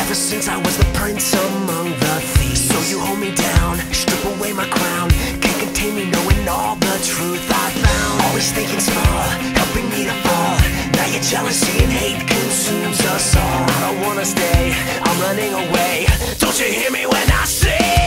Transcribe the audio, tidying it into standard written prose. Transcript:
Ever since I was the prince among the thieves. So you hold me down, strip away my crown. Can't contain me knowing all the truth I found. Always thinking small, helping me to fall. Now your jealousy and hate consumes us all. I don't wanna stay, I'm running away. Don't you hear me when I say